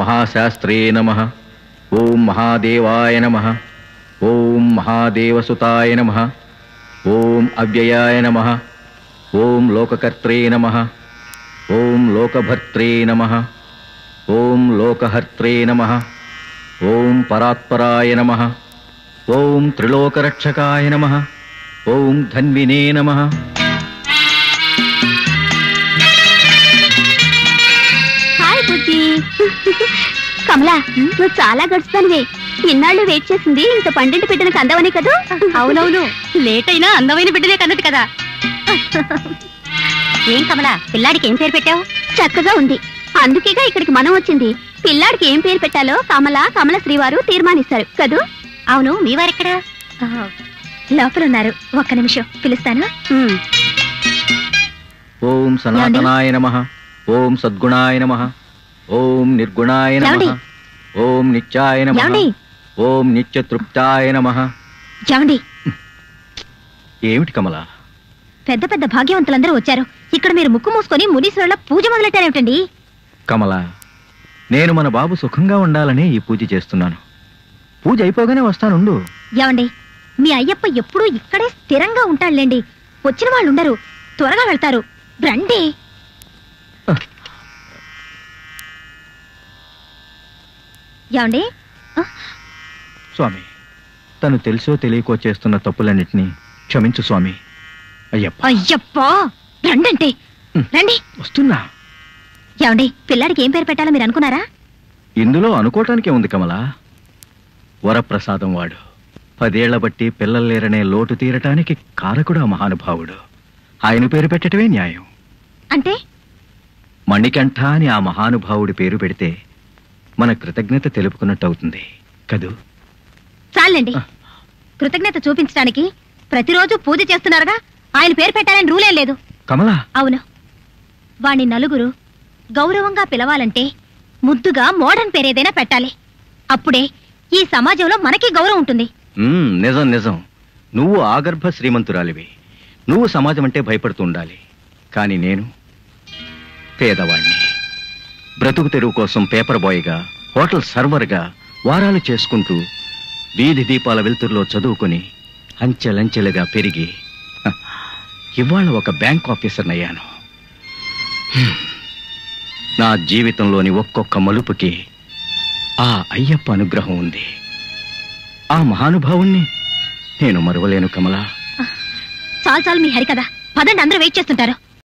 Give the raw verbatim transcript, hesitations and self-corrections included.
महाशास्त्रे नमः। ओम महादेवाय नमः। ओम महादेवसुताय नमः। ओम अव्ययाय नमः। ओम लोककर्त्रे नमः। ओम लोकभर्त्रे नमः। ओम लोकहर्त्रे नमः। ओम परात्पराय नमः। ओम त्रिलोकरक्षकाय नमः। ओम धन्विने नमः। हाय बुज्जी కమలా నువ్వు చాలా గడుస్తానువే ఇన్నాళ్ళు వెయిట్ చేసింది ఇంత పండింటి బిడ్డను కందవని కదా అవునవును లేట్ అయినా అందమైన బిడ్డనే కన్నది కదా ఏం కమలా పిల్లాడికి ఏం పేరు పెట్టావు చక్కగా ఉంది అందుకేగా ఇక్కడికి మనం వచ్చింది పిల్లాడికి ఏం పేరు పెట్టాలో కమల కమల శ్రీవారు తీర్మానిస్తారు కదూ అవును మీ వారెక్కడా లోపల ఉన్నారు ఒక్క నిమిషం పిలుస్తాను ఓం సనాతనాయ నమః ఓం సద్గుణాయ నమః ఓం నిర్గుణాయ నమః ఓం నిత్యాయ నమః ఓం నిత్యతృప్తాయ నమః. ఏమండి ఏమిటి కమల పెద్ద పెద్ద భాగ్యవంతులందరూ వచ్చారు ఇక్కడ మీరు ముక్కు మూసుకొని మునీశ్వరుల పూజ మొదలెట్టారేమిటండి కమల నేను మన బాబు సుఖంగా ఉండాలని ఈ పూజ చేస్తున్నాను పూజ అయిపోగానే వస్తానుండు. ఏమండి మీ అయ్యప్ప ఎప్పుడూ ఇక్కడే స్థిరంగా ఉంటాడులేండి వచ్చిన వాళ్ళు ఉండరు త్వరగా వెళ్తారు రండి. ఏమండి స్వామి తను తెలుసో తెలియకో చేస్తున్న తప్పులన్నిటినీ క్షమించు స్వామి. అయ్యప్ప అయ్యప్ప రండంటే రండి వస్తున్నా. ఏమండి పిల్లాడికి ఏం పేరు పెట్టాలో మీరు అనుకున్నారా? ఇందులో అనుకోవటానికే ఉంది కమల. వరప్రసాదం వాడు పదేళ్ల బట్టి పిల్లలు లేరనే లోటు తీరటానికి కారకుడు ఆ మహానుభావుడు. ఆయన పేరు పెట్టడమే న్యాయం. అంటే మణికంఠ అని ఆ మహానుభావుడి పేరు పెడితే మన కృతజ్ఞత తెలుపుకున్నట్టు అవుతుంది కదూ. చాలండి కృతజ్ఞత చూపించడానికి ప్రతిరోజు పూజ చేస్తున్నారుగా ఆయన పేరు పెట్టాలని రూలేం లేదు. కమలా అవును వాణ్ణి నలుగురు గౌరవంగా పిలవాలంటే ముద్దుగా మోడర్న్ పేరేదైనా పెట్టాలి. అప్పుడే ఈ సమాజంలో మనకి గౌరవం ఉంటుంది. నిజం నిజం నువ్వు ఆగర్భ శ్రీమంతురాలివి. నువ్వు సమాజం అంటే భయపడుతూ ఉండాలి. కానీ నేను పేదవాణ్ణి. బ్రతుకు తెరువు కోసం పేపర్ బాయ్గా హోటల్ సర్వర్గా వారాలు చేసుకుంటూ వీధి దీపాల వెలుతురులో చదువుకుని అంచెలంచెలుగా పెరిగి ఇవాళ ఒక బ్యాంక్ ఆఫీసర్ని అయ్యాను. నా జీవితంలోని ఒక్కొక్క మలుపుకి ఆ అయ్యప్ప అనుగ్రహం ఉంది. ఆ మహానుభావుణ్ణి నేను మరువలేను కమలా. చాలు చాలు మీ హరి కదా పదండి అందరూ వెయిట్ చేస్తుంటారు.